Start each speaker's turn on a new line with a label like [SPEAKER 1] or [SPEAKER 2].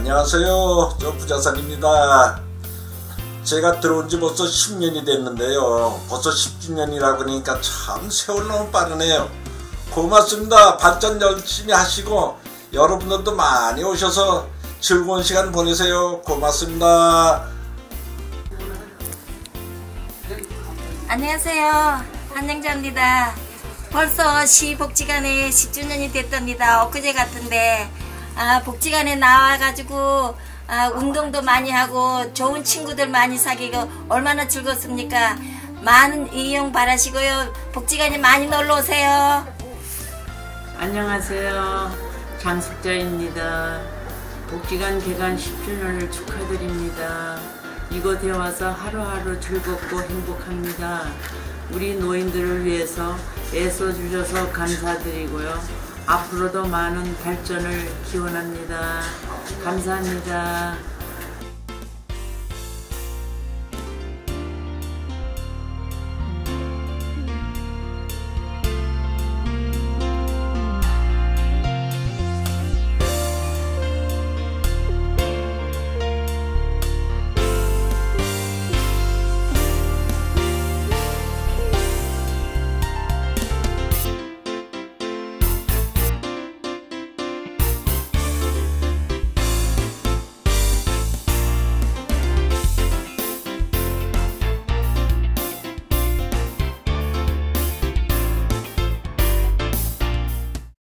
[SPEAKER 1] 안녕하세요. 저 부자산입니다. 제가 들어온 지 벌써 10년이 됐는데요. 벌써 10주년이라고 그러니까 참 세월 너무 빠르네요. 고맙습니다. 발전 열심히 하시고 여러분들도 많이 오셔서 즐거운 시간 보내세요. 고맙습니다.
[SPEAKER 2] 안녕하세요. 한영자입니다. 벌써 시복지관에 10주년이 됐답니다. 엊그제 같은데 복지관에 나와가지고 운동도 많이 하고 좋은 친구들 많이 사귀고 얼마나 즐겁습니까? 많은 이용 바라시고요. 복지관에 많이 놀러오세요.
[SPEAKER 3] 안녕하세요. 장숙자입니다. 복지관 개관 10주년을 축하드립니다. 이곳에 와서 하루하루 즐겁고 행복합니다. 우리 노인들을 위해서 애써주셔서 감사드리고요. 앞으로도 많은 발전을 기원합니다. 감사합니다.